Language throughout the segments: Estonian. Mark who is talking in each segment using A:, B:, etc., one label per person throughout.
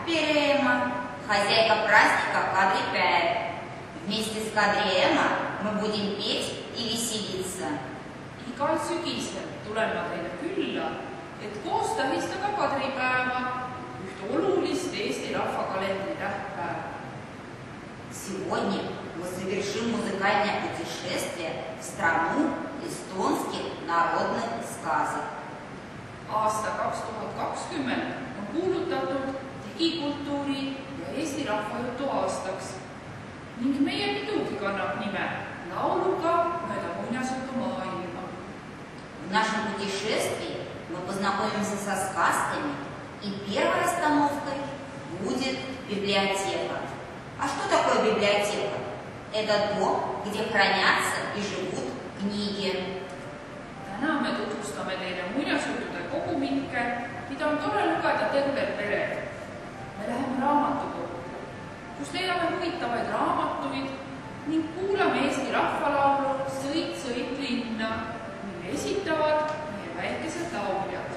A: Перема, хозяйка праздника Кадри Пär. Вместе с Kadri ema мы будем петь и веселиться.
B: Igal sügisel tulen ma teile külla, et koos tähistada kadripäeva, üht olulist Eesti rahvakalendri tähtpäeva.
A: Сегодня мы совершим музыкальное путешествие в страну эстонских народных сказок.
B: Aasta 2020 on kuulutatud digikultuuri ja Eesti rahvajutu aastaks ning meie pidugi kannab nime lauluga mööda muinasjutu maailma.
A: В нашем путешествии мы познакомимся со сказками, и первой остановкой будет библиотека. А что такое библиотека? Это дом, где хранятся и живут книги.
B: Täna me tutvustame teile muinasjuttude kogumikke, mida on tore lugeda tervel perel. Me läheme raamatukokku, kus leiame huvitavaid raamatuid ning kuulame Eesti rahvalaulu Sõit, sõit linna, mille esitavad meie väikesed lauljad.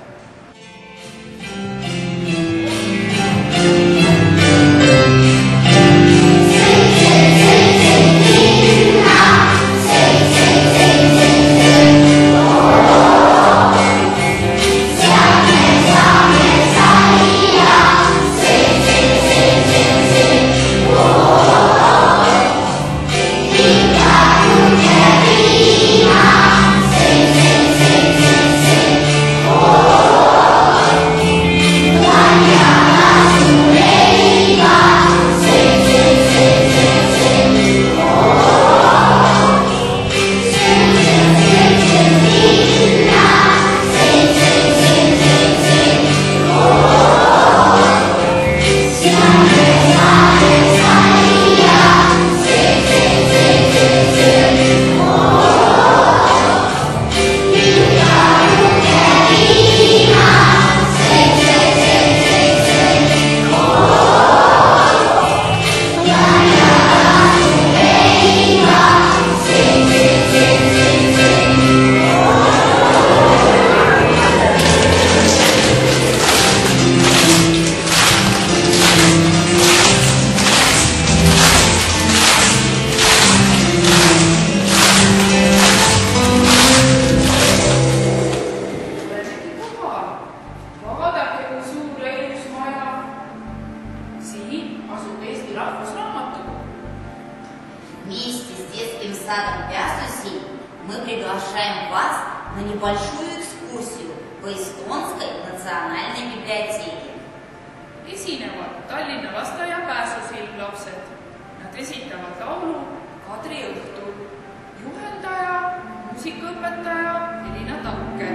A: Вместе с детским садом Пясуси мы приглашаем вас на небольшую экскурсию по Эстонской национальной библиотеке.
B: Esinevad Tallinna lasteaia Pääsusild lapsed. Nad esitavad laulu Kadri õhtul. Juhendaja, muusikaõpetaja Elina Takke.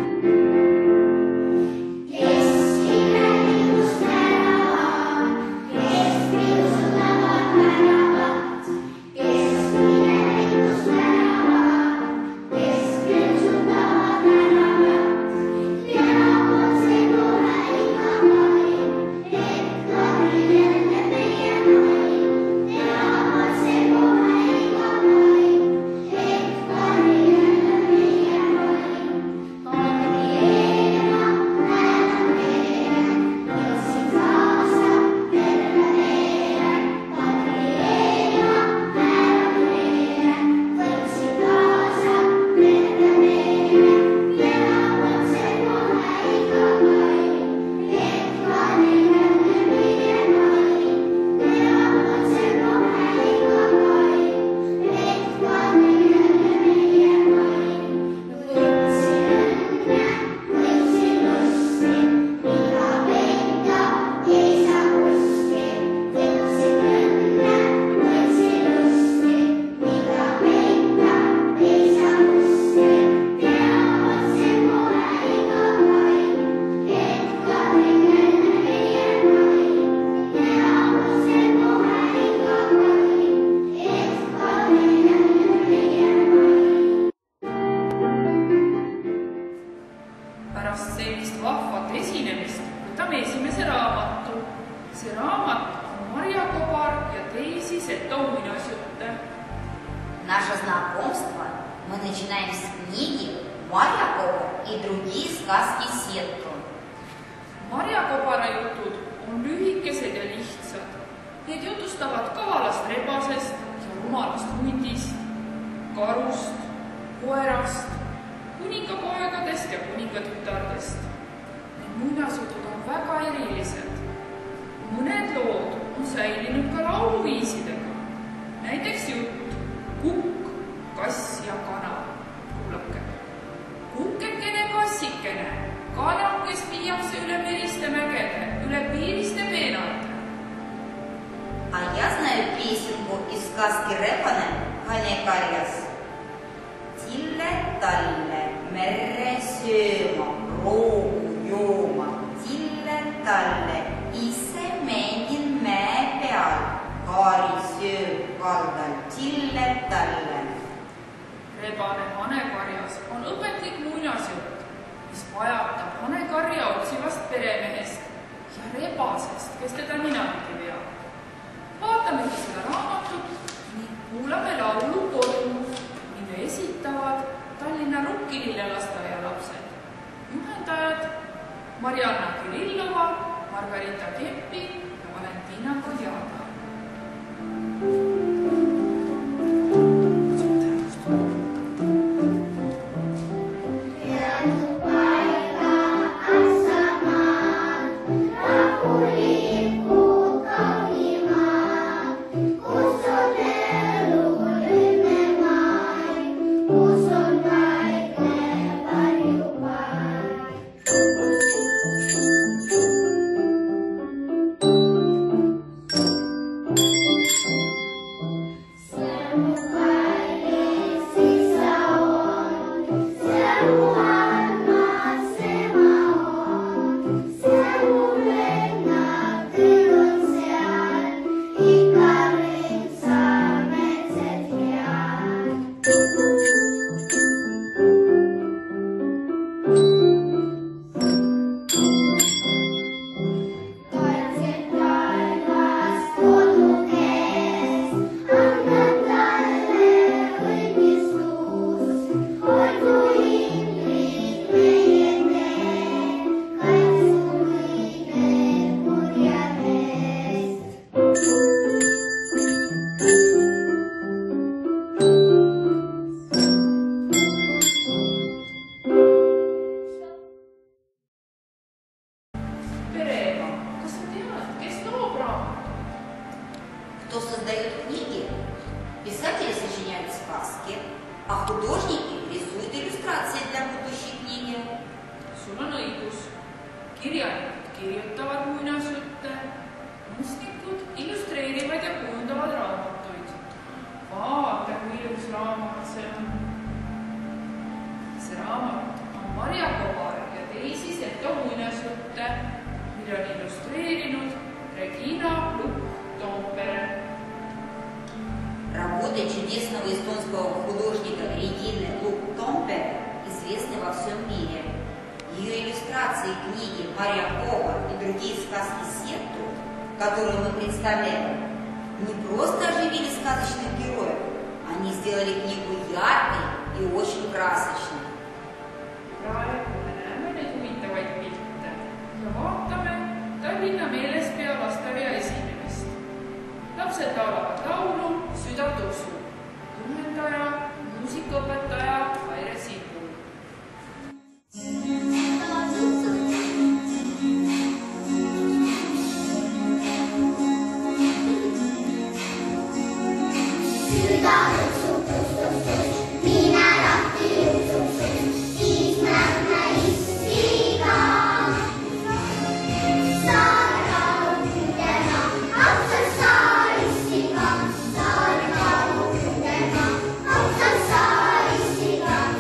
B: Pärast sellist vahvat esinemist võtame esimese raamatu. See raamat on Marja Kobar ja teisi Seto muinasjutte.
A: Наше знакомство мы начинаем с книги «Марья Кобар и другие сказки Сетто».
B: Marja Kobara jutud on lühikesed Kruusiga tütardest. Need muinasjutud on väga erilised. Mõned lood on säilinud ka lauluviisidega. Näiteks jutt Kukk, kass ja kana. Kuulake. Kukekene kassikene, kanakes viiakse üle meriste mägede, üle piiriste peenate.
A: А я знаю песенку из сказки Репана «Hane-karjas». Tille-talle merre sööma, roogu jooma. Tille-talle ise mängin mäe peal, kaari sööb kaldal. Tille-talle.
B: Rebane hanekarjas on õpetlik muinasjutt, mis pajatab hanekarja otsivast peremehest ja rebasest, kes teda ninati veab. Vaatamegi seda raamatut ning kuulame laulu Kodu, mille esitavad Tallinna Rukkilille lasteaia lapsed. Juhendajad Marianna Kirillova, Margarita Keppi ja Valentina Kodjada.
A: Кто создает книги? Писатели сочиняют сказки, а художники рисуют иллюстрации для будущей книги.
B: Sul on õigus. Kirjanikud kirjutavad muinasjutte, kunstnikud illustreerivad ja kujundavad raamatuid. Vaata, kui ilus raamat see on. See raamat on Marja Kobar ja teisi seto muinasjutte, mille on illustreerinud Regina Lukk-Toompere.
A: Работы чудесного эстонского художника Регины Лукк-Томпере известны во всем мире. Ее иллюстрации книги «Марья Коба» и другие сказки Сетту, которые мы представляем, не просто оживили сказочных героев, они сделали книгу яркой и очень красочной.
B: Praegu me näeme neid huvitavaid pilte ja vaatame Tallinna Meelespea lasteaia esinemist. Lapsed laulavad laulu Süda tusu. Juhendaja, muusikaõpetaja Aire Sibul.
C: Saaristiga.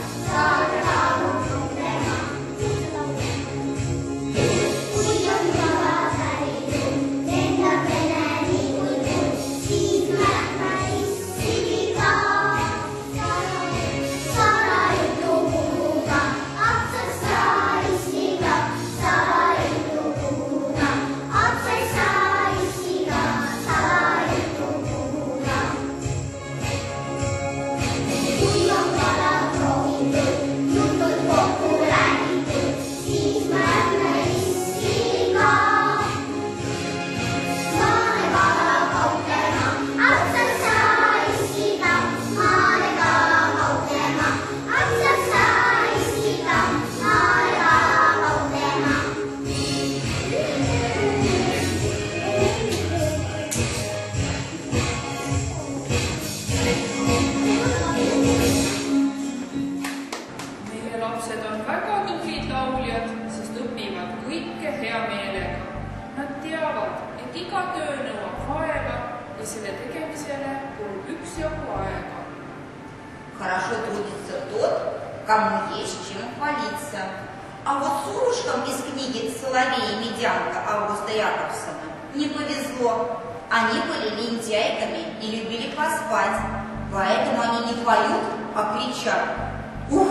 B: iga töö nõuab vaeva ja selle tegemisele kulub üksjagu aega.
A: Хорошо трудится тот, кому есть чем хвалиться. А вот сурушкам из книги «Соловей и медянка» Августа Якобсона не повезло. Они были лентяйками и любили поспать. Поэтому они не поют, а кричат: «Ух!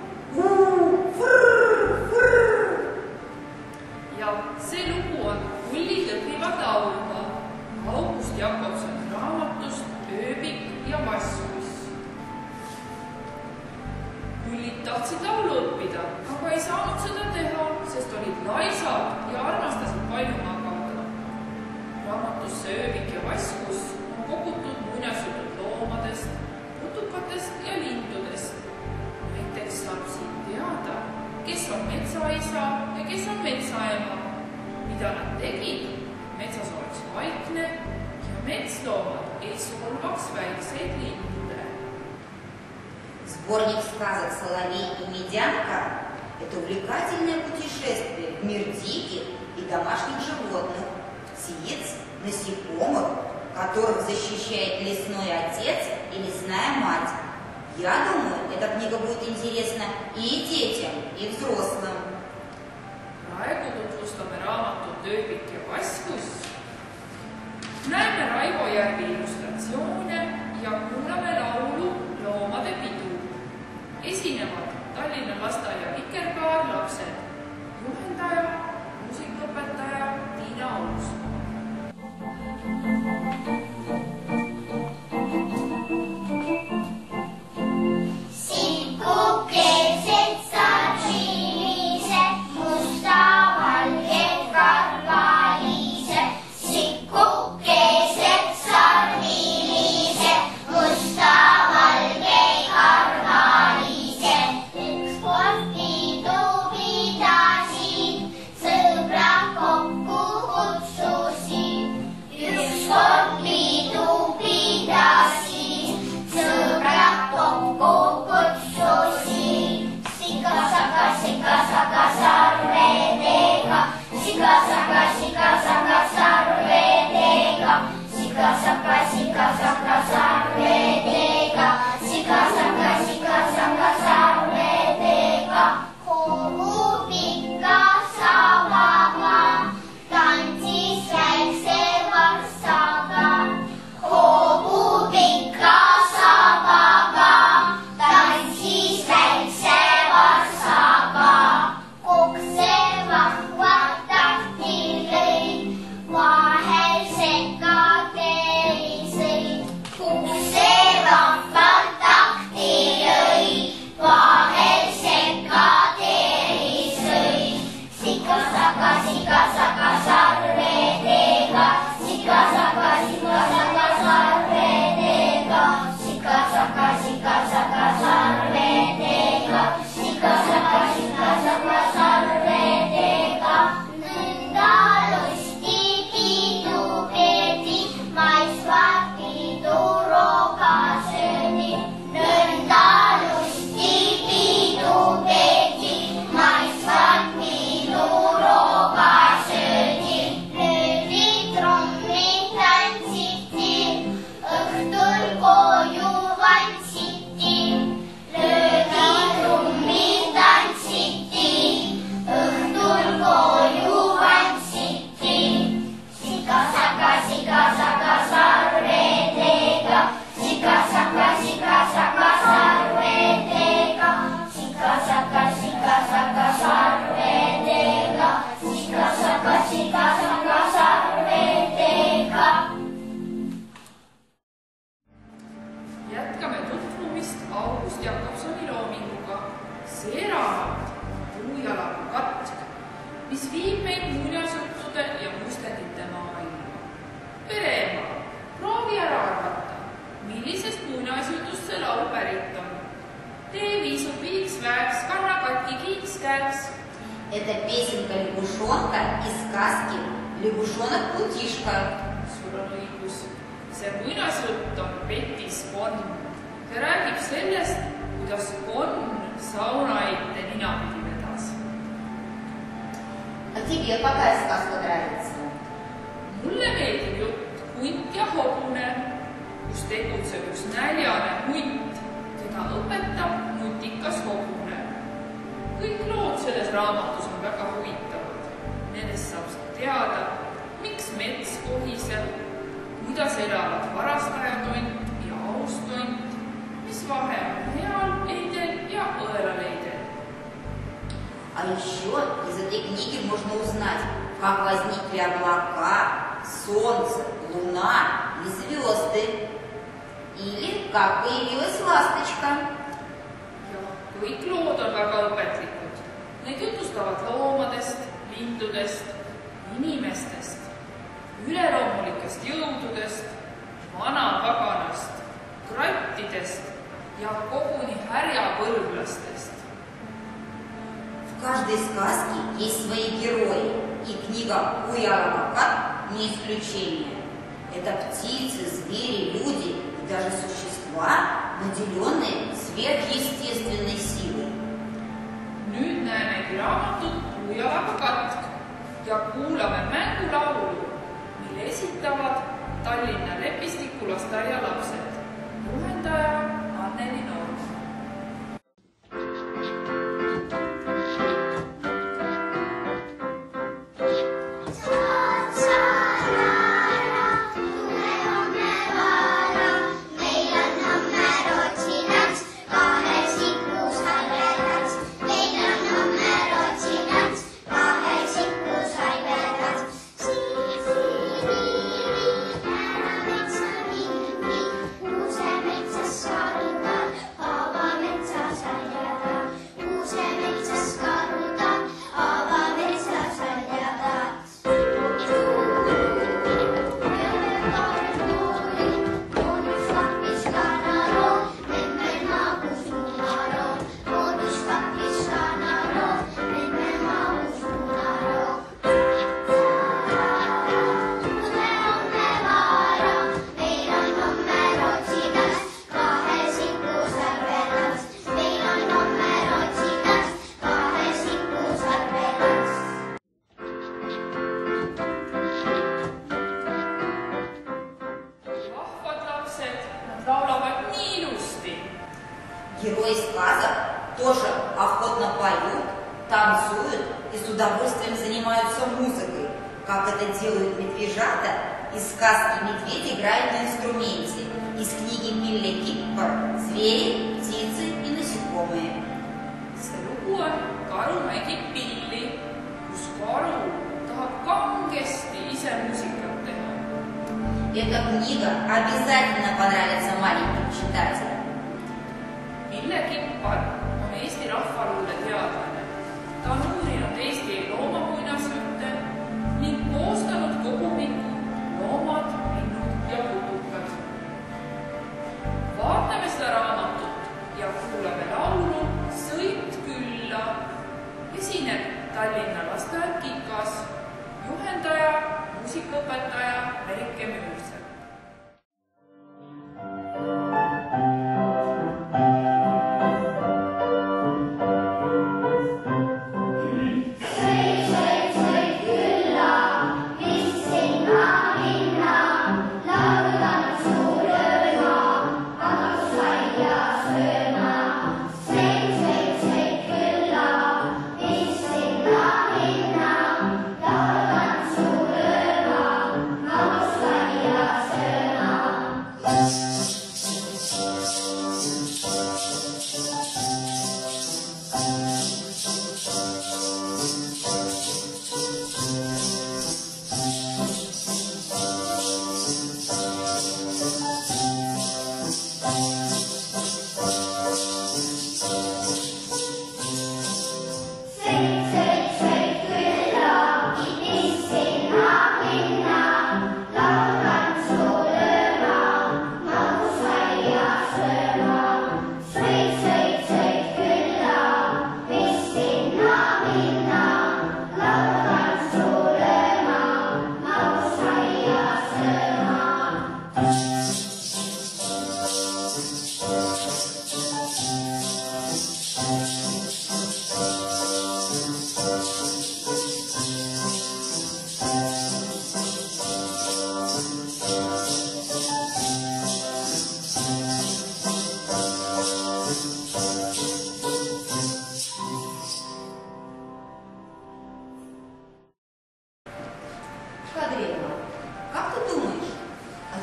B: Ja see lugu on Kullid õpivad laulma August Jakobsoni raamatust Ööbik ja Vasskuss. Kullid tahtsid laulu õppida, aga ei saanud seda teha, sest olid laisad ja armastasid palju magada. Raamatusse Ööbik ja Vasskuss on kogutud muinasjutud loomadest, putukatest ja lindudest. Näiteks saab siin teada, kes on metsaisa ja kes on metsaema, mida nad tegid, metsas oleks vaikne ja metsloomad ei solvaks väikseid linde.
A: Сборник сказок «Соловей и медянка» – это увлекательное путешествие в мир диких и домашних животных, птиц, насекомых, которых защищает лесной отец и лесная мать. Я думаю, эта книга будет интересна и детям, и взрослым.
B: Praegu tutvustame raamatut Ööbik ja Vasskuss. Näeme Raivo Järvi illustratsioone ja kuulame laulu Loomade pidu. Esinevad Tallinna lasteaia Vikerkaar lapsed, juhendaja, muusikaõpetaja Tiina Olusmaa.
A: Это песенка лягушонка из сказки «Лягушонок-Путишка».
B: Sul on õigus. See muinasjutt on Petis Konn. See räägib sellest, kuidas Konn sauna ette ninapidi vedas.
A: А тебе какая сказка нравится?
B: Mulle meeldib Hunt ja hobune, kus tegutseb üks näljane hunt, keda õpetab nutikas hobune. Kõik lood selles raamatus on väga huvitavad. Nendest saab teada, miks mets kohiseb, kuidas elavad varastajatont ja austont, mis vahe on heal leidel ja õelaleidel.
A: А еще из этой книги можно узнать, как возникли облака, солнце, луна и звезды. Или как появилась ласточка.
B: Ja kõik lood on väga õpetlikud. Need jutustavad loomadest, lindudest, inimestest, üleloomulikest jõududest, vanapaganast, krattidest ja koguni härjapõlglastest.
A: В каждой сказке есть свои герои, и книга «Уяла-Макат» не исключение. Это птицы, звери, люди и даже существа, наделенные сверхъестественной силой.
B: Nüüd näemegi raamatut Uujala-Katk ja kuulame mängulaulu, mille esitavad Tallinna Lepistikulasteaia lapsed. Juhendaja Anneli Noorma.
A: Герои сказок тоже охотно поют, танцуют и с удовольствием занимаются музыкой, как это делают медвежата. Из сказки «Медведь играет на инструменте», из книги Милли Киппер «Звери, птицы и насекомые».
B: See lugu on Karu mängib pilli, kus karu tahab kangesti ise muusikat teha.
A: Эта книга обязательно понравится маленьким читателям.
B: Mille Kippar on Eesti rahvaluule teadlane. Ta on uurinud Eesti loomamuinasjutte ning koostanud kogumiku Loomad, linnud ja putukad. Vaatame seda raamatut ja kuulame laulu Sõit külla. Esineb Tallinna lasteaed Kikas, juhendaja, muusikaõpetaja Merike Müürsepp.
C: Linna,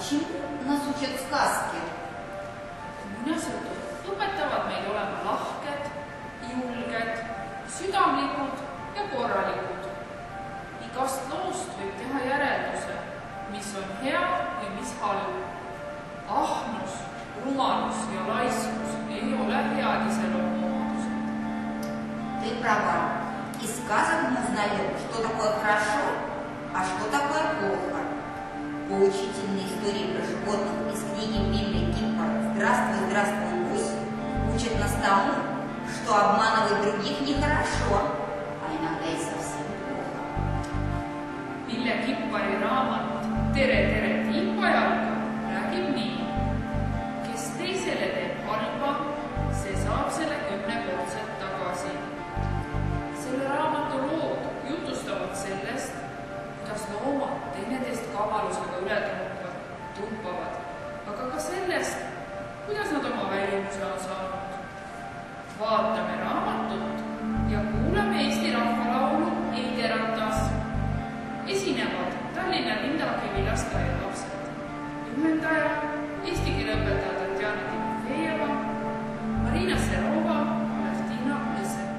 A: Чему нас учат сказки?
B: Muinasjutud õpetavad meid olema lahked, julged, südamlikud ja korralikud. Igast loost võib teha järelduse, mis on hea või mis halb. Ahnus, rumalus ja laiskus ei ole head iseloomuomadused.
A: Ты права. Из сказок мы узнаем, что такое хорошо, а что такое плохо. Поучительные истории про животных из книги Библии Киппар «Здравствуй, здравствуй, гусь» учат нас тому, что обманывать других нехорошо, а иногда и совсем плохо.
B: Ville Kippari raamat Tere, tere, tiipajalga räägib nii. Kes teisele teeb halba, see saab selle 10-kordsed tagasi. Selle raamatu lood jutustavad sellest, kuidas loomad teineteist kavalusega üle tumpavad, aga ka sellest, kuidas nad oma välimuse on saanud. Vaatame raamatut ja kuulame Eesti rahvalaulu Eideratas. Esinevad Tallinna Lindakivi lasteaia lapsed. Juhendaja eesti keele õpetaja Tatjana Timofejeva, Marina Serova, Martina Lõsek.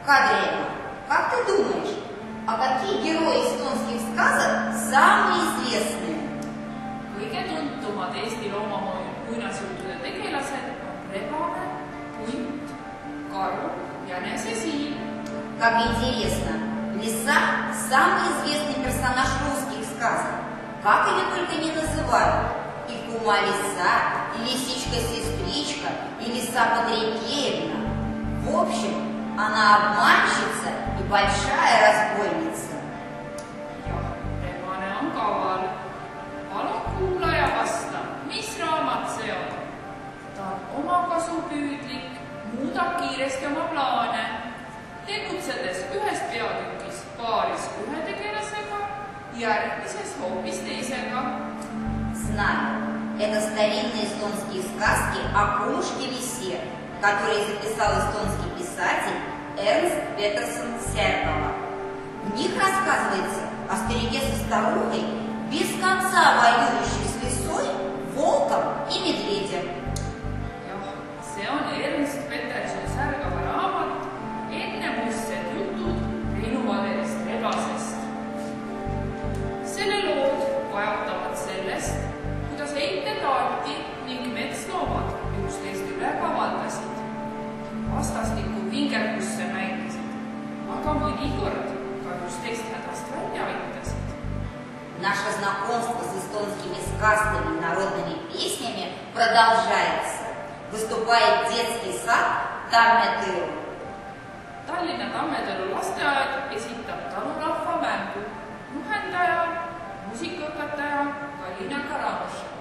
A: Кадрия, как ты думаешь, а какие герои эстонских сказок самые известные?
B: Kõige tuntumad Eesti loomamõinasjuttude tegelased on rebane, punt, karu, jänese siim.
A: Как интересно, лиса – самый известный персонаж русских сказок. Как ее только не называют. И кума-лиса, и лисичка-сестричка, и лиса-Патрикеевна. В общем, она обманщица и большая разбойница.
B: Jah, rebane on kaval. Palun kuula ja vasta, mis raamat see on? Ta on omakasupüüdlik, muudab kiiresti oma plaane, tegutsedes ühes peatükis paaris ühe tegelasega, järgmises hoopis teisega.
A: Знаю, это старинные эстонские сказки о кумушке-лисе, которые записал эстонский писатель Эрнст Петерсон Серкова. В них рассказывается о старике со старухой, без конца воюющей с лисой, волком и медведем.
B: Jah, see on Ernst Peterson Särgava raamat Ennemustsed jutud Reinu Vaderist rebasest. Selle lood kajatavad sellest, kuidas heitetaati ning metsloomad üksteist üle kavaldasid. Vastastikku vingerdusse mängisid, aga mõnikord ka üksteist hädast välja aitasid.
A: Наше знакомство с эстонскими сказками и народными песнями продолжается. Выступает детский сад Tammetõlu.
B: Tallinna Tammetõlu lasteaed esitab talurahva mängu. Juhendaja, muusikaõpetaja Kalina Karamusheva.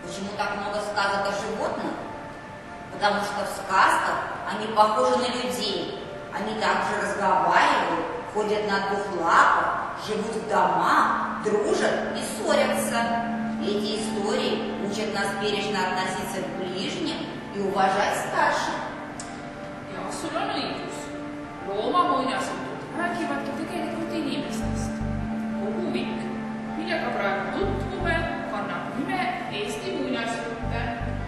A: Почему так много сказок о животных? Потому что в сказках они похожи на людей. Они также разговаривают, ходят на двух лапах, живут в домах, дружат и ссорятся. Эти истории учат нас бережно относиться к ближним и уважать старших.
B: Ja sul on õigus. Loomamuinasjutud räägivadki tegelikult inimestest. Kogumik, millega praegu tutvume, kannab nime Eesti muinasjutte.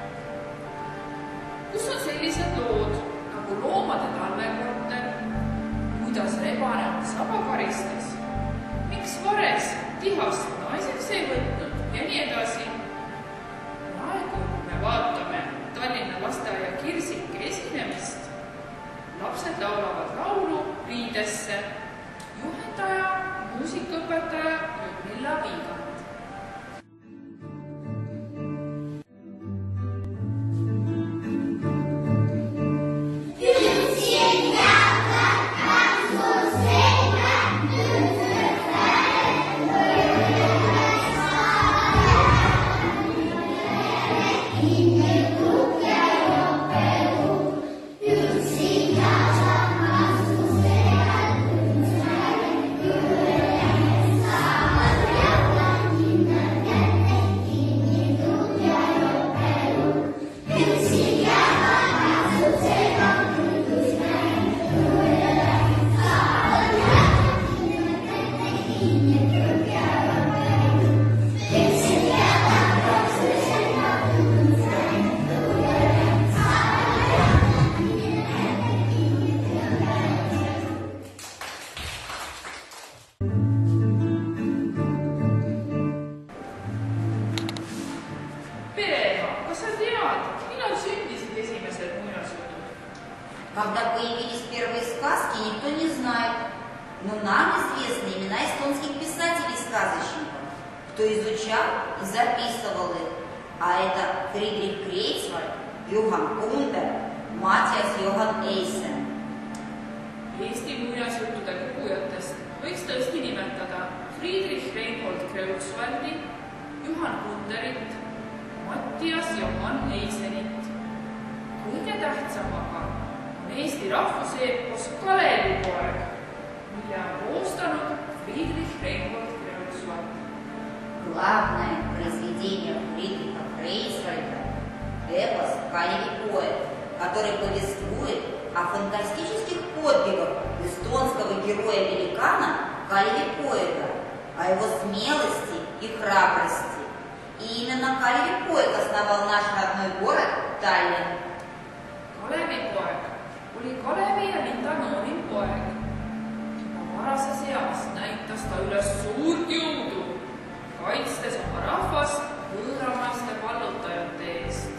B: Kus on sellised lood nagu loomade talvekorter, kuidas rebane oma saba karistas, miks vares tihast naiseks ei võtnud ja nii edasi. Praegu me vaatame Tallinna lasteaia Kirsike esinemist. Lapsed laulavad laulu riidesse. Juhendaja, muusikaõpetaja Ludmilla Viigand.
A: Когда появились первые сказки, никто не знает. Но нам известны имена эстонских писателей-сказочников, кто изучал и записывал их. А это Фридрих Крейцвальд, Juhan Kundert, Mattias Johan Eisen.
B: Eesti muinasjuttude kogujatest võiks tõesti nimetada Friedrich Reinhold Kreutzwaldi, Juhan Kunderit, Mattias Johan Eisenit. Kõige tähtsam aga on Eesti rahvuseepos Kalevipoeg, mille on koostanud Friedrich Reinhold Kreutzwald.
A: Главное произведение Фридриха Крейцвальда – эпос «Калевипоэт», который повествует о фантастических подвигах эстонского героя-великана Калевипоэта, о его смелости и храбрости. И именно Калевипоэт основал наш родной город Tallinn.
B: Kalevipoeg oli Kalevi ja Linda noorim poeg. Juba varases eas näitas ta üles suurt jõudu, kaitstes oma rahvast võõramaiste vallutajate eest.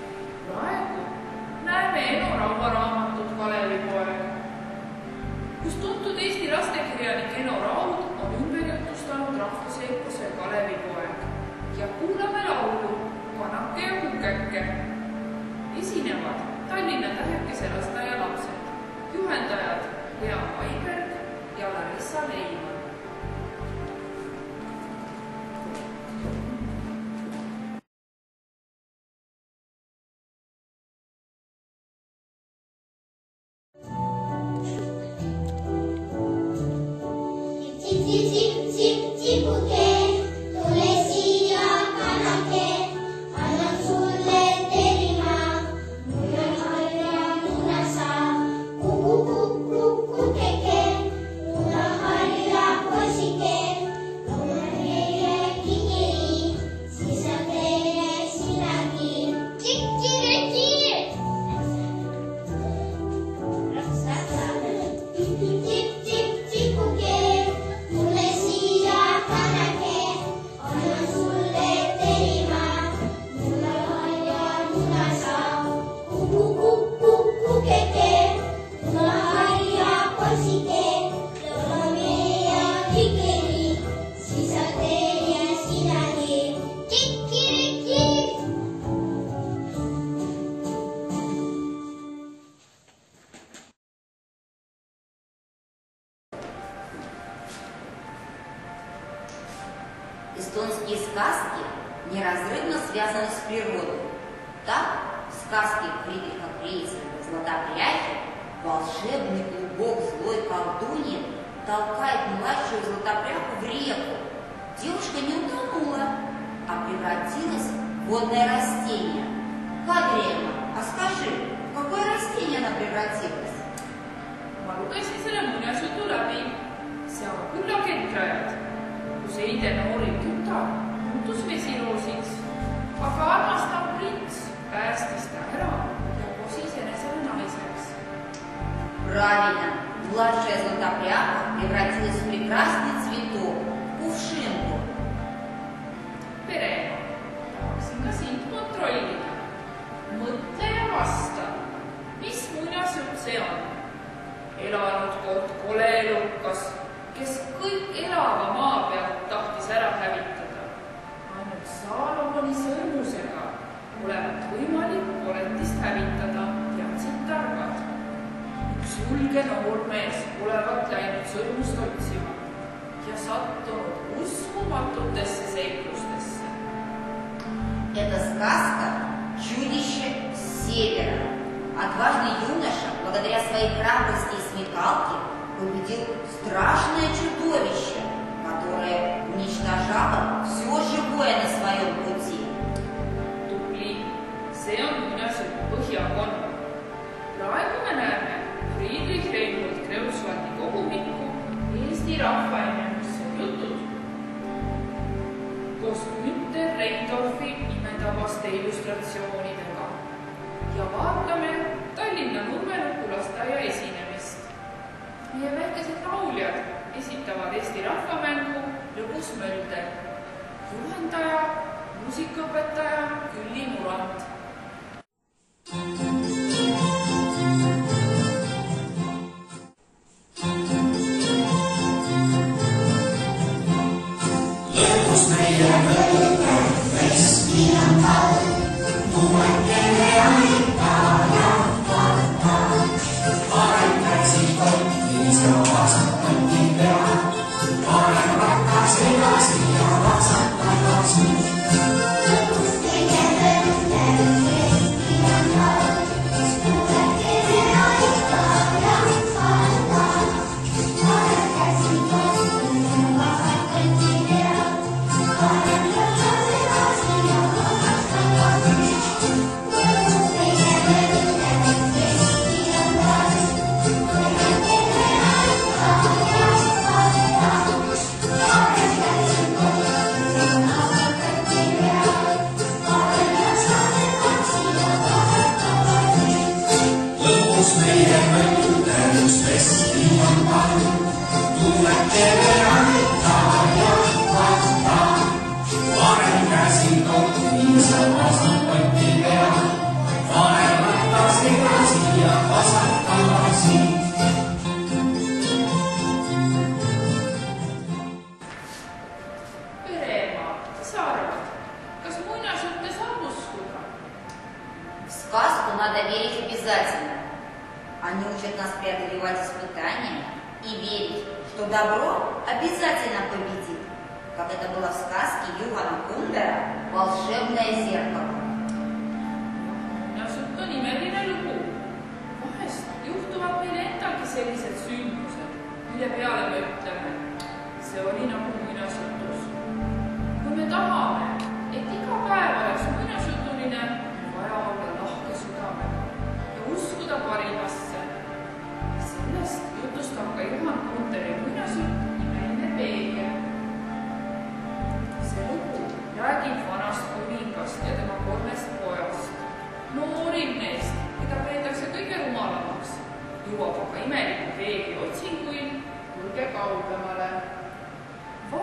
B: Praegu näeme Eno Raua raamatut Kalevipoeg, kus tuntud Eesti lastekirjanik Eno Raud on ümberjutustanud rahvuseepose Kalevipoeg ja kuulame laulu Kanake ja Kukeke. Esinevad Tallinna Tähekese lasteaia lapsed, juhendajad Lea Maiberg ja Larissa Leiman.
A: Эстонские сказки неразрывно связаны с природой. Так, в сказке Фридриха Крейцера «Златопряхи» волшебный клубок злой колдуньи толкает младшую златопряху в реку. Девушка не утонула, а превратилась в водное растение. Кадриэлма, а скажи, в какое растение она превратилась?
B: Ma lugesin selle muinasjutu läbi. Seal on kullakentrajad, kus eide noori tütar muutus vesiroosiks, aga armastav prints päästis ta ära ja kosis enesele naiseks.
A: Правильно, младшая златопряха превратилась в прекрасный цветок, кувшинку.
B: Pere, tahaksin ka sind kontrollida. Mõtle ja vasta, mis muinasjutt see on? Elanud kord kolelukas, kes kõik elava maa pealt tahtis ära hävitada. Ainult Saalomoni sõrmusega olevat võimalik koletist hävitada, teadsid targad. Üks julge noormees olevat läinud sõrmust otsima ja sattunud uskumatutesse seiklustesse.
A: Это сказка «Чудище с севера». Отважный юноша, благодаря своей храбрости и смекалке, победил страшное чудовище, которое уничтожало все живое на своем пути.
B: Tubli, see on muinasjutt Põhjakond. Praegu me näeme Friedrich Reinhold Kreutzwaldi kogumikku Eesti rahvaennemusse jutud koos Günter Reindorfi imetabaste illustratsioonidega ja vaatame Tallinna Nurmeluku lasteaia esinemist. Meie väikesed lauljad esitavad Eesti rahvamängu Lõbus Mölder. Juhendaja, muusikaõpetaja Külli Murand.
C: Lõbus meie mölder, vesi on tal, tuuekene aita ja vaata. Parem käsi kotis ja vasak koti peal, parem ratas edasi ja vasak tagasi. Lõbus meie mölder, vesi on tal, tuuekene aita ja vaata. Parem käsi kotis ja vasak koti peal, parem ratas edasi ja vasak tagasi. Lõbus meie mölder, üks vesti on tal, tuuekene aita ja vaata. Parem käsi kotis ja vasak koti peal, parem ratas edasi ja vasak tagasi.
B: Pereema, mis sa arvad? Kas muinasjutte saab uskuda?
A: В сказку надо верить обязательно. Они учат нас преодолевать испытания и верить, что добро обязательно победит, как это было в сказке Juhana Kundera «Волшебное зеркало».
B: Muinasjutt on imeline lugu. Vahest juhtuvad meil endalgi sellised sündmused, mille peale me ütleme, see oli nagu muinasjutus. Kui me tahame, et iga päev oleks muinasjutuline, on vaja olla lahke südamega ja uskuda parimasse. Sellest jutustab ka Juhan Kunteri muinasjutt Imeline peegel. See lugu räägib vanast kuningast ja tema 3 pojast. Noorim neist, keda peetakse kõige rumalamaks, jõuab aga imeliku peegli otsinguil kõige kaugemale.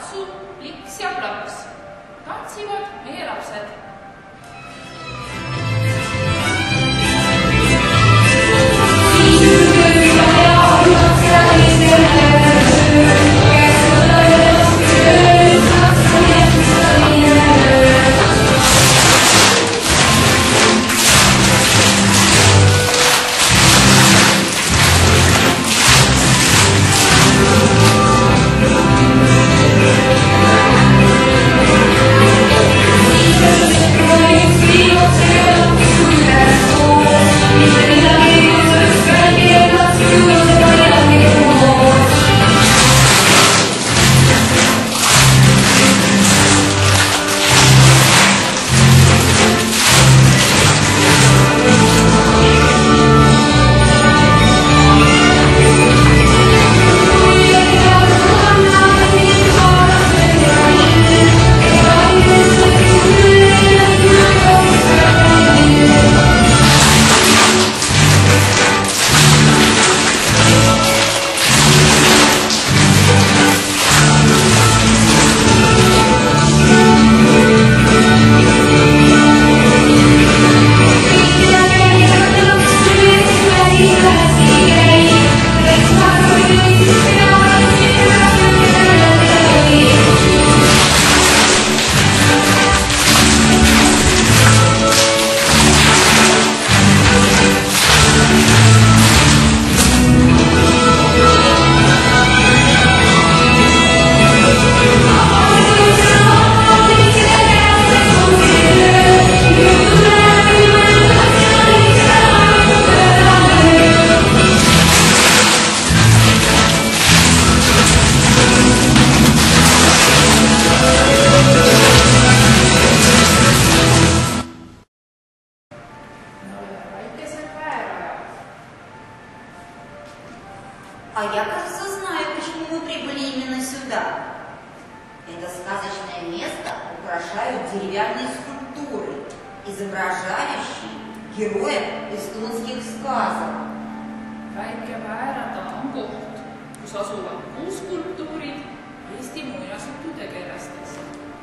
B: tantsu Pliks ja Plaks. Tantsivad meie lapsed.
A: А я, кажется, знаю, почему мы прибыли именно сюда. Это сказочное место украшают деревянные скульптуры, изображающие героев эстонских сказок.
B: Väike vääranda on koht, kus asuvad puuskulptuurid Eesti muinasjutu tegelastest.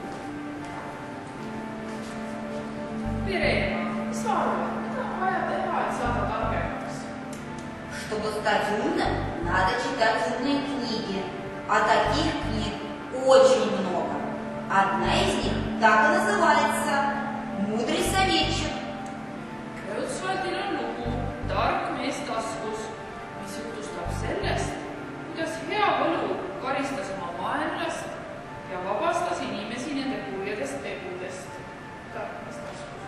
B: Verena, mis sa arvad, mida on vaja teha, et saada targemaks?
A: Чтобы стать умным, надо читать умные книги. А таких книг очень много. Одна из них так и называется «Мудрый советчик».
B: Kreutzwaldil on lugu Tark mees taskus, mis jutustab sellest, kuidas hea võlu karistas oma vaenlast ja vabastas inimesi nende kurjadest tegudest. Tark mees taskus.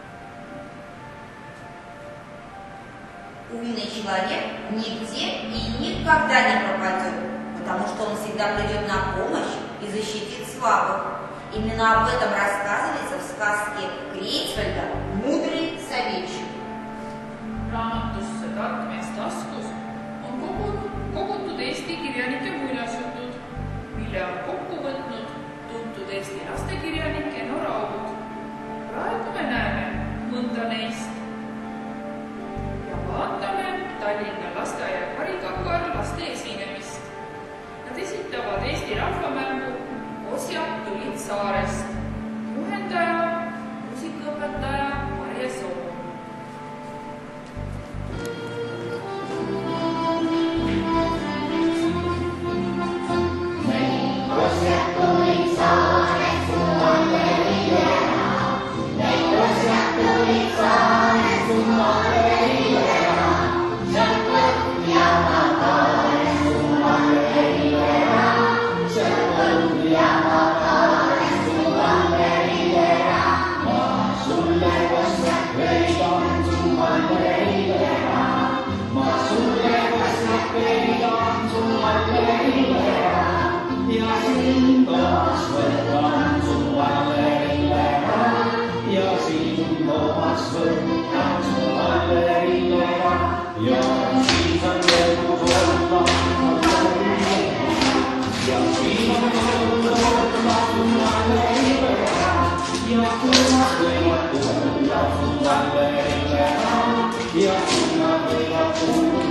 A: Умный человек нигде и никогда не пропадет, потому что он всегда придет на помощь и защитит слабых. Именно об этом рассказывается в сказке Крейцвальда «Мудрый советчик».
B: Raamatusse Tark mees taskus on kogutud Eesti kirjanike muinasjutud, mille on kokku võtnud tuntud Eesti lastekirjanik Eno Raud. Praegu me näeme mõnda neist ja vaatame Tallinna lasteaia Kari-Kakar laste esinemist. Nad esitavad Eesti rahvamängu Osjad tulid saarest. Juhendaja, muusikaõpetaja Marje Soom.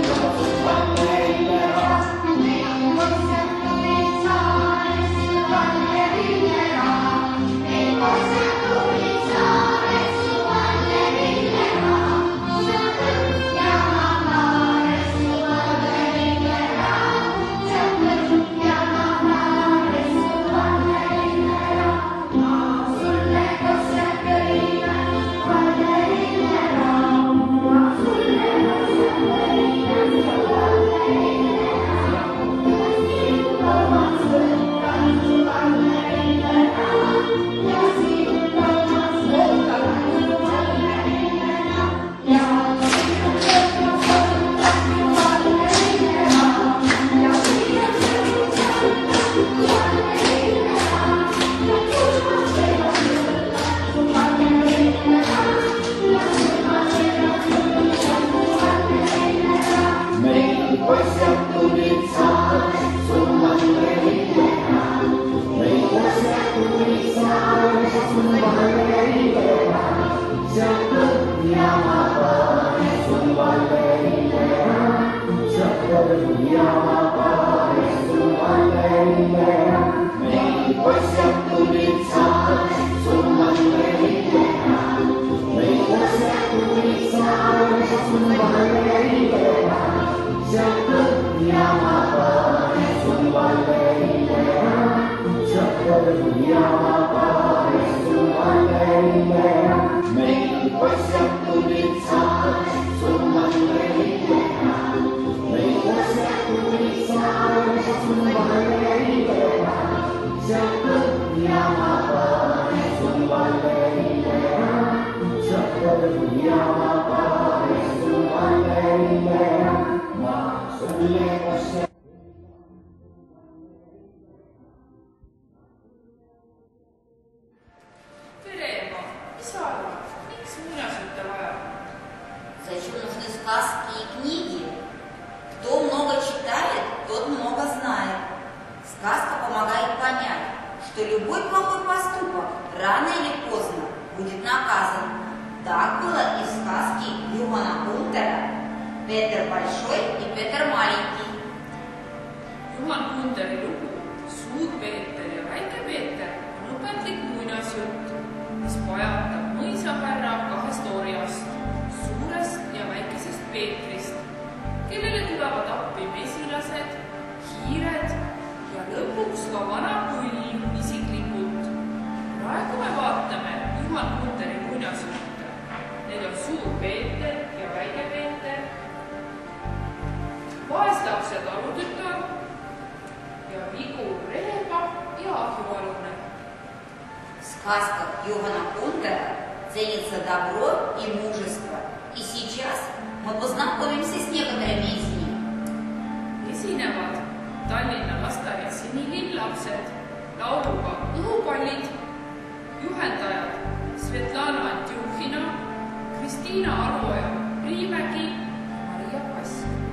D: Ja
A: Зачем нужны сказки и книги? Кто много читает, тот много знает. Сказка помогает понять, что любой плохой поступок рано или поздно будет наказан. Так было и в сказке Йохана Гунтера «Петер Большой и Петер Маленький».
B: Juhan Gunteri lugu Suur Peeter ja Väike Peeter on õpetlik muinasjutt, mis pajatab mõisapärra kahest orjast, suurest ja väikesest Peetrist, kellele tulevad appi mesilased, hiired ja lõpuks ka vana pull isiklikult. Praegu me vaatame Juhan Gunteri muinasjutte. Need on Suur Peeter ja Väike Peeter, Vaeslapse talutütar ja Vigur Reeba ja Ahjualune.
A: В сказках Йохана Гунтера ценится добро и мужество. И сейчас мы познакомимся с некоторыми из них.
B: Esinevad Tallinna lasteaia Sinilill lapsed lauluga Õhupallid, juhendajad Svetlana Antjuhhina, Kristiina Aruoja Priimägi ja Maria Kass.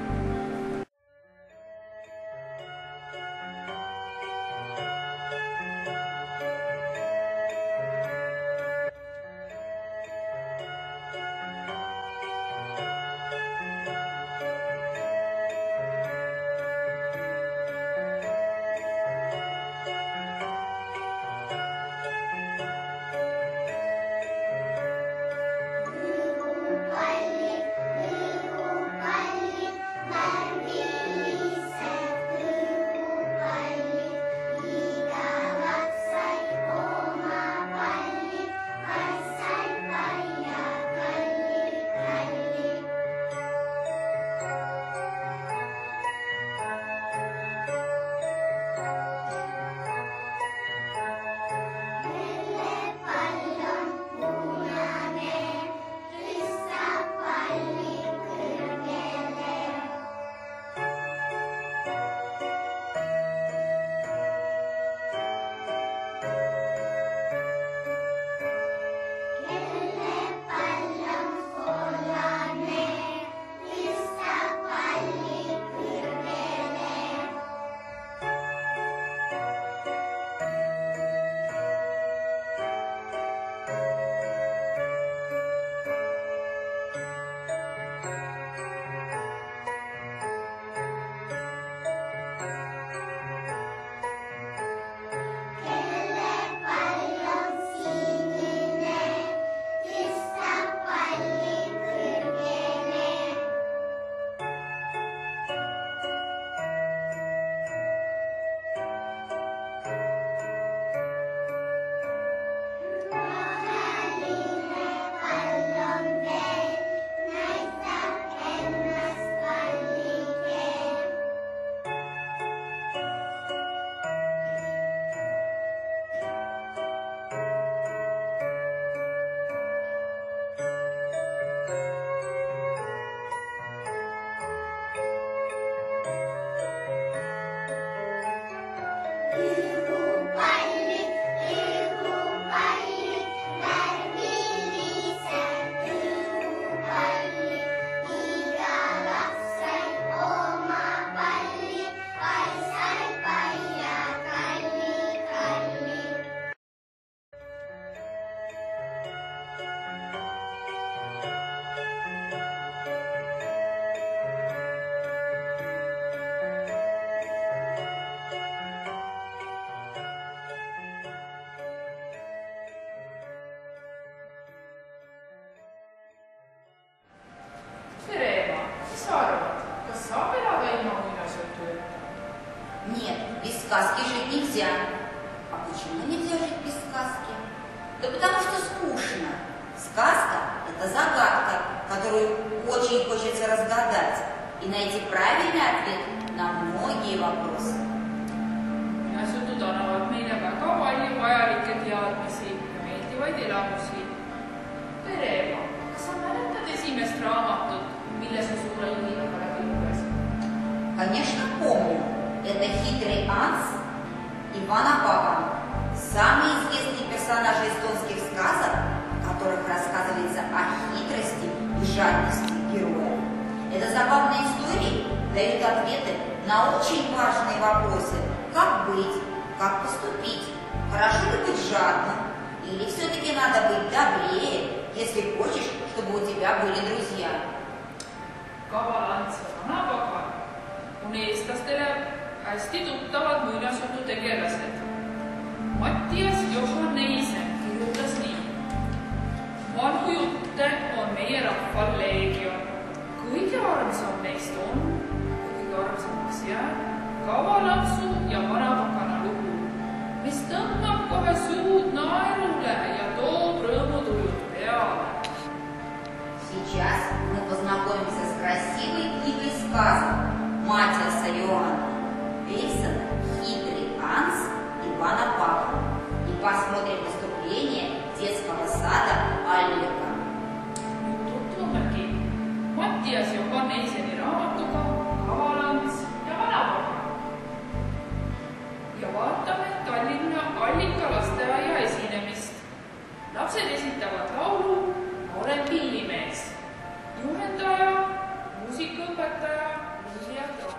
A: сказки жить нельзя. А почему нельзя жить без сказки? Да потому что скучно. Сказка – это загадка, которую очень хочется разгадать и найти правильный ответ на многие вопросы.
B: Jutud annavad meile väga
A: жадности героя. Это забавные истории дают ответы на очень важные вопросы. Как быть, как поступить, хорошо ли быть жадным, или все-таки надо быть добрее, если хочешь, чтобы у тебя были друзья.
B: Kaval-Ants ja Vanapaga on eestlastele hästi tuttavad muinasjututegelased. Mattias Johanneisen kirjutas nii. Vanu jutte on meie rahval leegion. Kõige armsam neist on, kõige armsamaks jääb, Kaval-Antsu ja Vanapagana lugu, mis tõmbab kohe suud naerule ja toob rõõmutujud peale.
A: Сейчас мы познакомимся с красивой книгой сказок Матиаса Йоанна Эйсена «Хитрый Анс и Ванапага» и посмотрим выступление детского сада Альлика.
B: Tutvumegi Mattias Johanneiseni raamatuga Kaval-Ants ja Vanapaga. Ja vaatame Tallinna Allika lasteaia esinemist. Lapsed esitavad laulu Olen pillimees. Juhendaja, muusikaõpetaja Liisia Traan.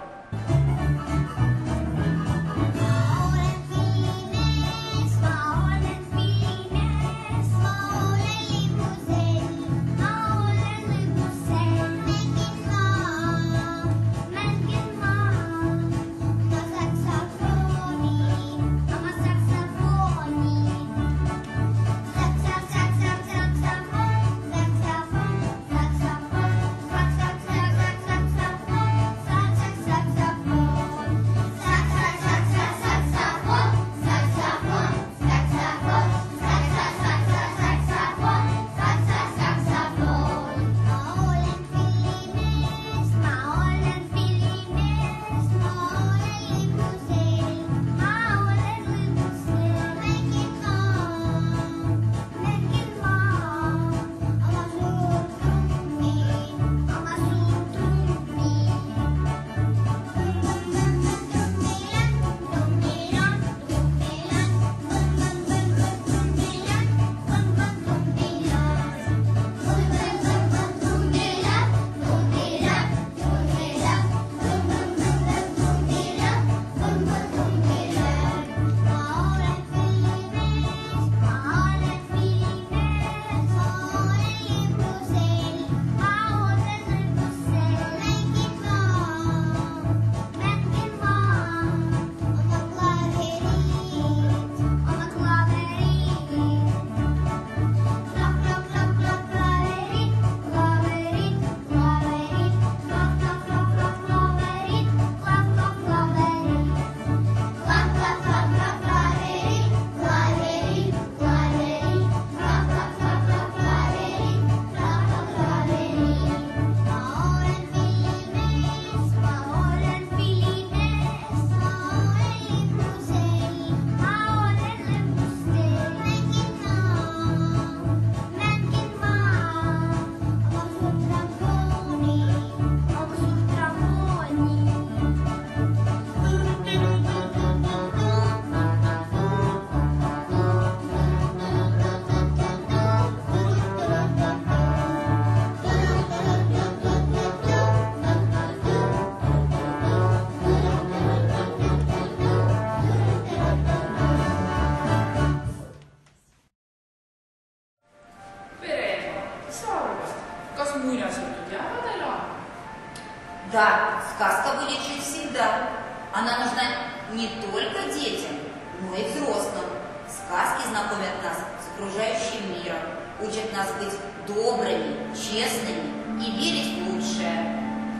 A: Да, сказка будет жить всегда. Она нужна не только детям, но и взрослым. Сказки знакомят нас с окружающим миром, учат нас быть добрыми, честными и верить в лучшее.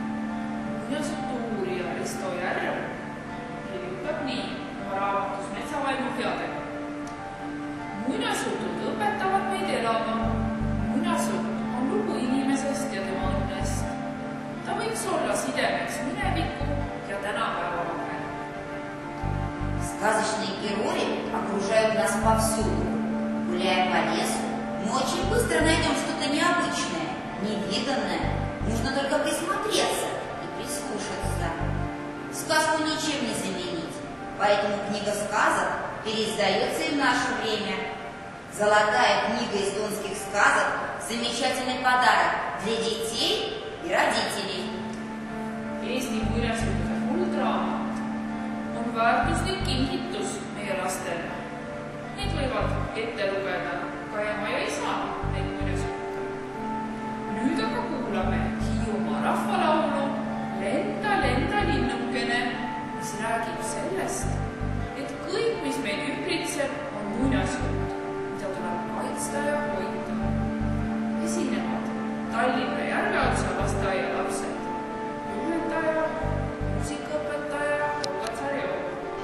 B: Muinasjutu-uurija Risto Järv kirjutab nii oma raamatus Metsavaimu headega. Muinasjutud õpetavad meid elama. Muinasjutt on lugu inimesest ja tema õnnest. Ta võiks olla sidemeks mineviku ja tänapäeva vahel.
A: Сказочные герои окружают нас повсюду. Гуляя по лесу, мы очень быстро найдем что-то необычное, невиданное. Нужно только присмотреться и прислушаться. Сказку ничем не заменить, поэтому книга сказок переиздается и в наше время. Золотая книга эстонских сказок Замечательный подарок для детей и родителей.
B: Eesti muinasjuttude kuldraamat on väärtuslik kingitus meie lastele. Need võivad ette lugeda ka ema ja isa neid muinasjutte. Nüüd aga kuulame Hiiumaa rahvalaulu Lenda, lenda linnukene, mis räägib sellest, et kõik, mis meid ümbritseb, on muinasjutt, mida tuleb kaitsta ja hoida. Esinevad Tallinna Järveotsa lasteaia lapsed, juhendaja, muusikaõpetaja Olga Tsarjova.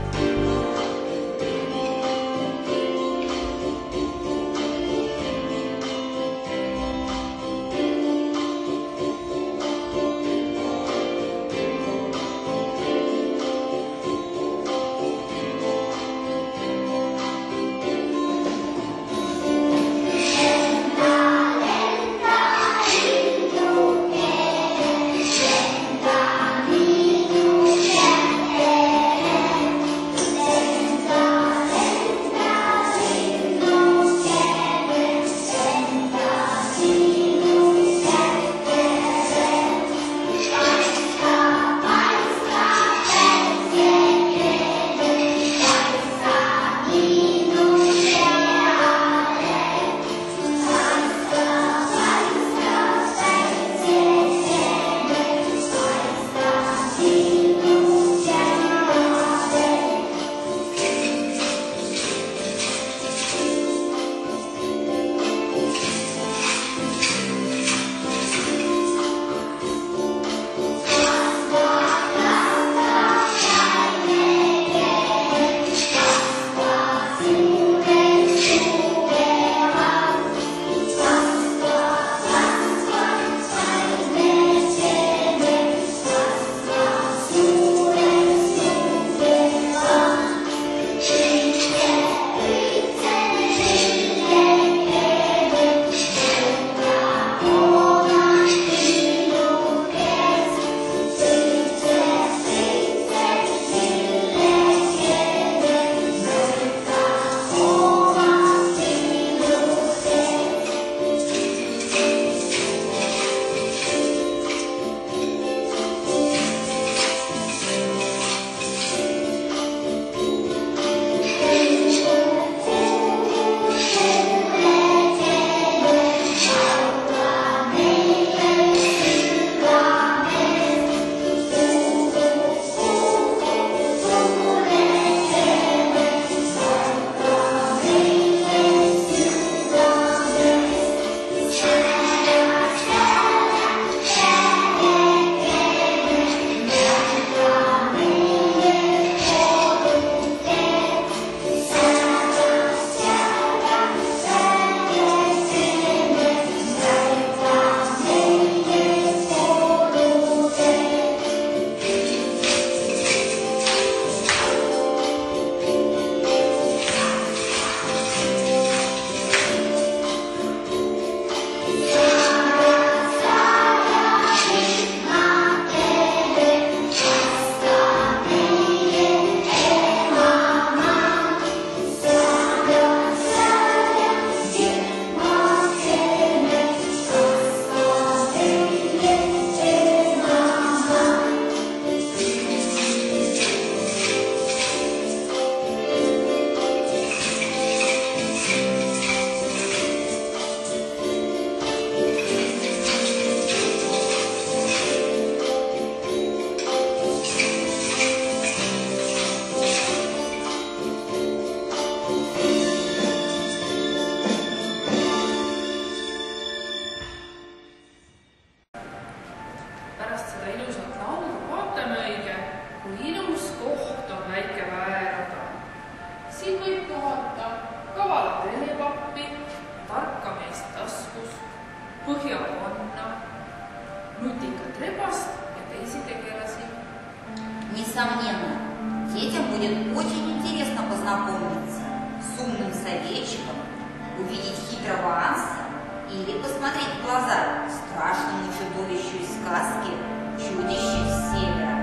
A: Несомненно, детям будет очень интересно познакомиться с умным советчиком, увидеть хитрого аса или посмотреть в глаза страшному чудовищу из сказки «Чудище с севера».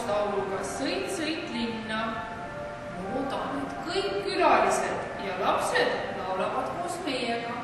B: koos lauluga Sõit, sõit linna. Loodan, et kõik külalised ja lapsed laulavad koos meiega.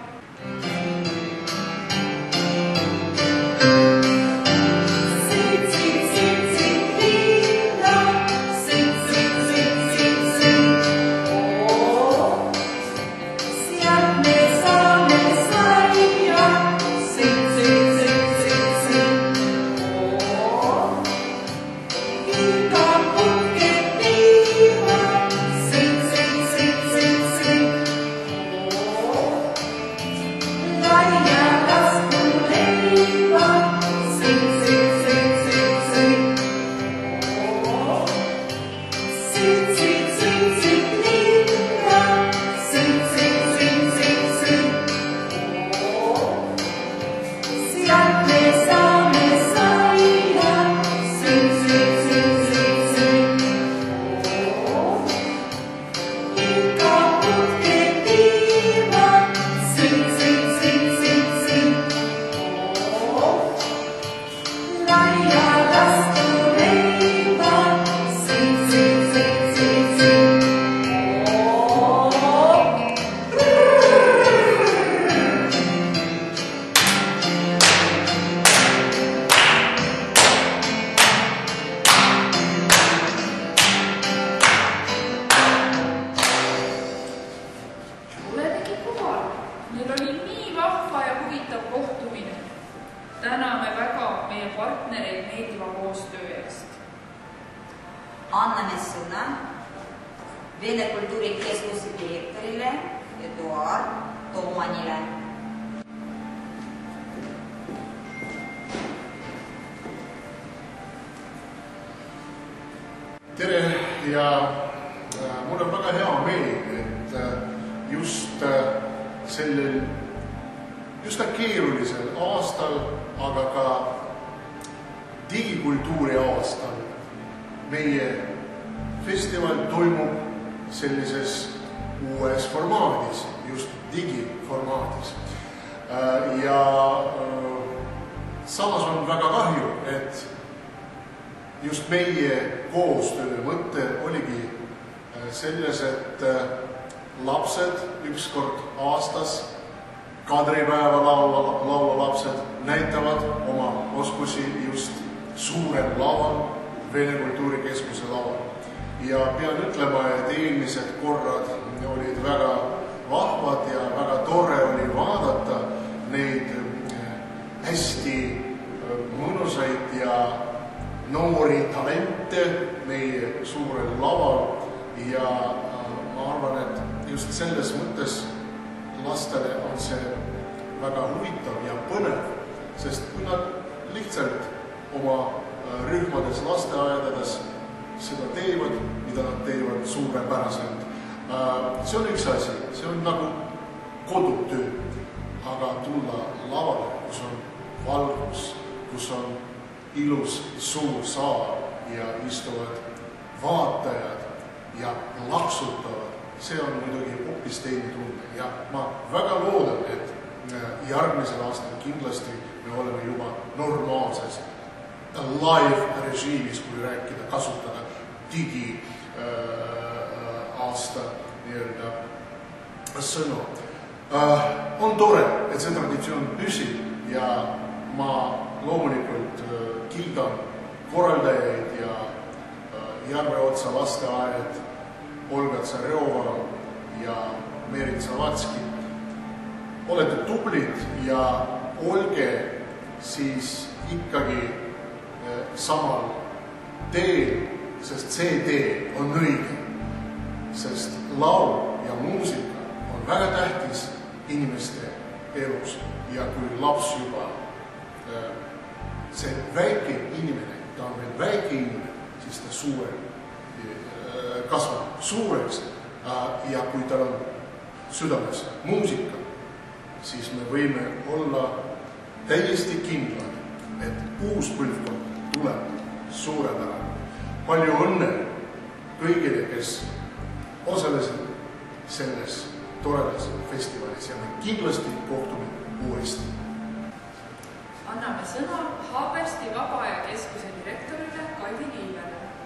B: Täname väga meie partnereid meeldiva koostöö eest.
A: Anname sõna Vene kultuurikeskuse direktorile Eduard Tomanile.
D: Tere ja mul on väga hea meel, et just sellel keerulisel aastal, aga ka digikultuuri aastal meie festival toimub sellises uues formaadis, just digiformaadis. Ja samas on väga kahju, et just meie koostöö mõte oligi selles, et lapsed ükskord aastas Kadripäeva laulva lapsed näitavad oma oskusi just suurel laval, Vene kultuurikeskuse laval. Ja pean ütlema, et eelmised korrad olid väga vahvad ja väga tore oli vaadata neid hästi mõnusaid ja noori talente meie suurel laval ja ma arvan, et just selles mõttes lastele on see väga huvitav ja põnev, sest kui nad lihtsalt oma rühmades lasteaedades seda teevad, mida nad teevad suurepäraselt. See on üks asi, see on nagu kodutöö, aga tulla lavale, kus on valgus, kus on ilus suur saal ja istuvad vaatajad ja laksutavad. See on muidugi hoopis teine tunne ja ma väga loodan, et järgmisel aastal kindlasti me oleme juba normaalses live režiimis, kui rääkida, kasutada digi aasta nii-öelda sõnu. On tore, et see traditsioon püsib ja ma loomulikult kiidan korraldajaid ja Järveotsa lasteaed, Olga Tsarjova ja Merit Savatski. Olete tublid ja olge siis ikkagi samal teel, sest see tee on õige. Sest laul ja muusika on väga tähtis inimeste elus ja kui laps juba see väike inimene, ta on veel väike inimene, siis ta kasvab suureks ja kui tal on südames muusika, siis me võime olla täiesti kindlad, et uus põlvkond tuleb suurepärane. Palju õnne kõigile, kes osalesid selles toredas festivalis ja me kindlasti kohtume uuesti.
B: Anname sõna Haabersti Vabaajakeskuse direktorile Kaidi Liivele.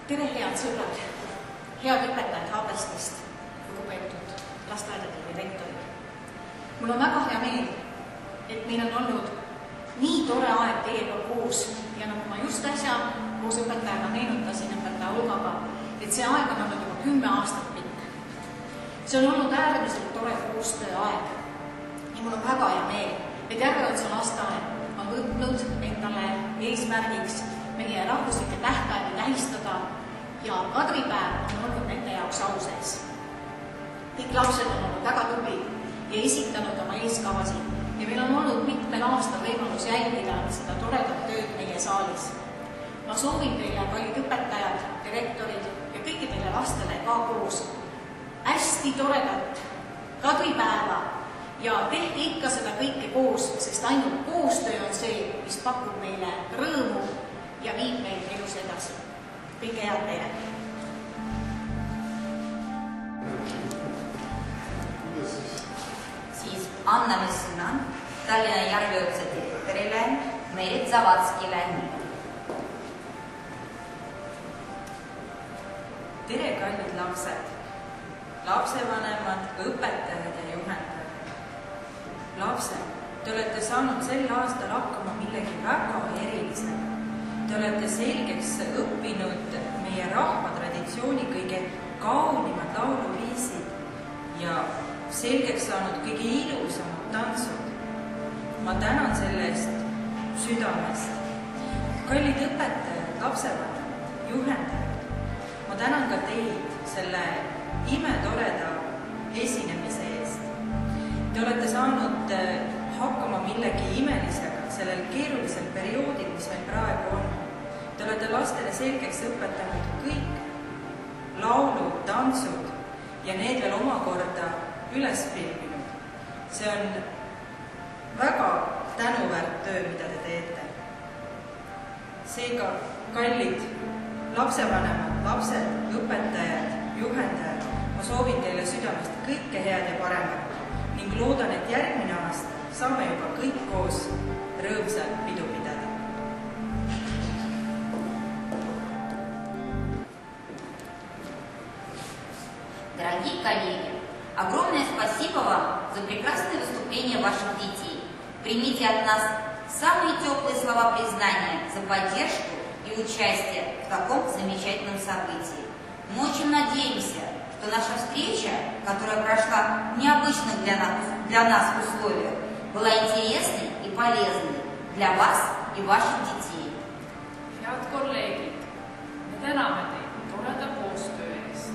E: Tere, head sõbrad, head õpetajad Haabestist, lugupeetud lasteaedade direktorid. Mul on väga hea meel, et meil on olnud nii tore aeg teiega koos ja nagu ma just äsja koos õpetajaga meenutasin, õpetaja Olgaga, et see aeg on olnud juba 10 aastat pikk. See on olnud äärmiselt tore koostööaeg ja mul on väga hea meel, et Järveotsa lasteaed on võtnud endale eesmärgiks meie rahvuslikke tähtpäevi tähistada ja kadripäev on olnud nende jaoks au sees. Kõik lapsed on olnud väga tublid ja esitanud oma eeskavasid ja meil on olnud mitmel aastal võimalus jälgida seda toredat tööd meie saalis. Ma soovin teile, kallid õpetajad, direktorid ja kõikidele lastele ka koos hästi toredat kadripäeva ja tehke ikka seda kõike koos, sest ainult koostöö on see, mis pakub meile rõõmu ja viib meid elus edasi. Kõike head teile!
A: Siis anname sõna Tallinna Järveotsa direktorile Merit Zavatskile.
F: Tere, kallid lapsed, lapsevanemad, õpetajad ja juhendajad. Lapsed, te olete saanud sel aastal hakkama millegi väga erilisega. Te olete selgeks õppinud meie rahva traditsiooni kõige kaunimad lauluviisid ja selgeks saanud kõige ilusamad tantsud. Ma tänan selle eest südamest. Kallid õpetajad, lapsevanemad, juhendajad, ma tänan ka teid selle imetoreda esinemise eest. Te olete saanud hakkama millegi imelisega sellel keerulisel perioodil, mis meil praegu on. Te olete lastele selgeks õpetanud kõik laulud, tantsud ja need veel omakorda üles filminud. See on väga tänuväärt töö, mida te teete. Seega, kallid lapsevanemad, lapsed, õpetajad, juhendajad, ma soovin teile südamest kõike head ja paremat ning loodan, et järgmine aasta saame juba kõik koos rõõmsalt pidu pidada.
A: Дорогие коллеги, огромное спасибо вам за прекрасное выступление ваших детей. Примите от нас самые теплые слова признания за поддержку и участие в таком замечательном событии. Мы очень надеемся, что наша встреча, которая прошла в необычных для нас условиях, была интересной и полезной для вас и ваших детей.
B: Head kolleegid, me täname teid toreda koostöö eest.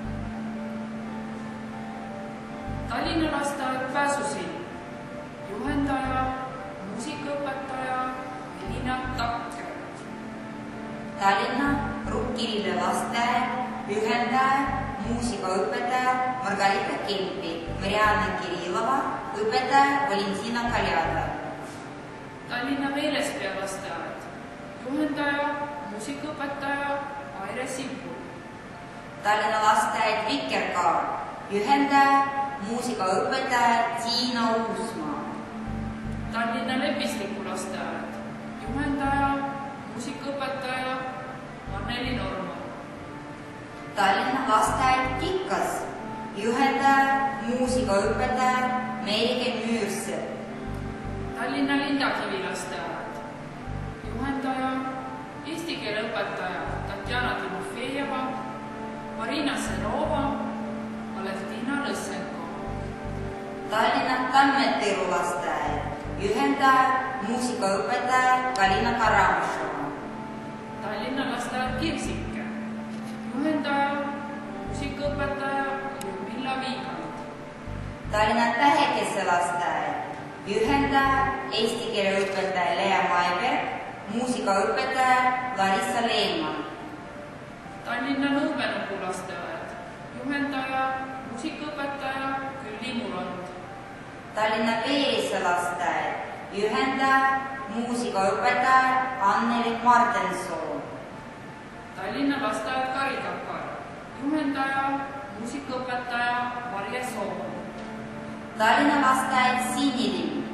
B: Tallinna lasteaed Pääsusild, juhendaja, muusikaõpetaja Elina Takke.
A: Tallinna Rukkirille lasteaed, juhendaja, muusikaõpetaja Margarita Kempi, Marianna Kirillova, õpetaja Valentina Kaljada.
B: Tallinna Meelespea lasteaed, juhendaja, muusikaõpetaja Aire Sipul.
A: Tallinna lasteaed Vikerkaar, juhendaja, muusikaõpetaja Tiina Uusmaa.
B: Tallinna Lepistiku lasteaed, juhendaja, muusikaõpetaja Anneli Norma.
A: Tallinna lasteaed Kikkas, juhendaja, muusikaõpetaja Merike Müürsepp.
B: Tallinna Lindakivi lasteaed, juhendaja, eesti keele õpetaja Tatjana Timofejeva, Marina Senova, Alevtina Lõssenko.
A: Tallinna Tammetõru lasteaed, juhendaja, muusikaõpetaja Galina Karamšova.
B: Tallinna lasteaed Kirsike, juhendaja, muusikaõpetaja Ljudmila Viigand.
A: Tallinna Tähekese lasteaed, juhendaja, eesti keele õpetaja Lea Maiberg, muusikaõpetaja Larissa Leenman.
B: Tallinna Nõumenuku lasteaed, juhendaja, muusikaõpetaja Külli Murand.
A: Tallinna Veerisse lasteaed, juhendaja, muusikaõpetaja Anneli Martensoo.
B: Tallinna lasteaed Karikakar, juhendaja, muusikaõpetaja Marje Soom.
A: Tallinna lasteaed Sinilinn,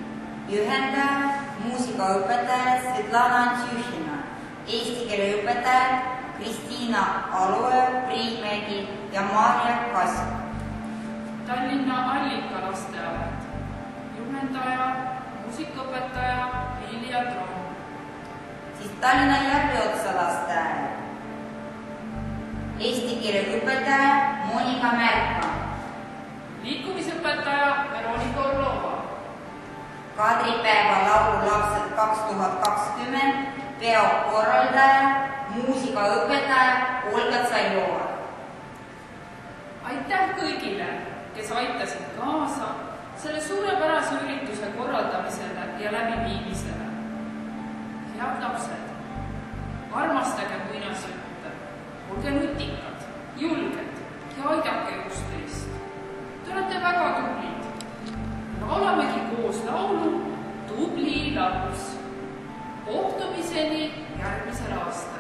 A: juhendaja, muusikaõpetaja Svetlana Antjuhina, eesti keele õpetaja Kristiina Aloe, Priimägi ja Maarja Kask.
B: Tallinna Allika lasteaed, juhendaja, muusikaõpetaja Vilja Tromm.
A: Siis Tallinna Järveotsa lasteaed, eesti keele õpetaja Monika Märka.
B: Liikumisõpetaja Veronika Orlova.
A: Kadripäeva laululapsed 2020 peo korraldaja, muusikaõpetaja Olga Tsaljova.
B: Aitäh kõigile, kes aitasid kaasa selle suurepärase ürituse korraldamisele ja läbiviimisele. Head lapsed, armastage muinasjutte, olge nutikad, julged ja aidake üksteist. Te olete väga tublid. Laulamegi koos laulu Tubli laps. Kohtumiseni järgmisel aastal.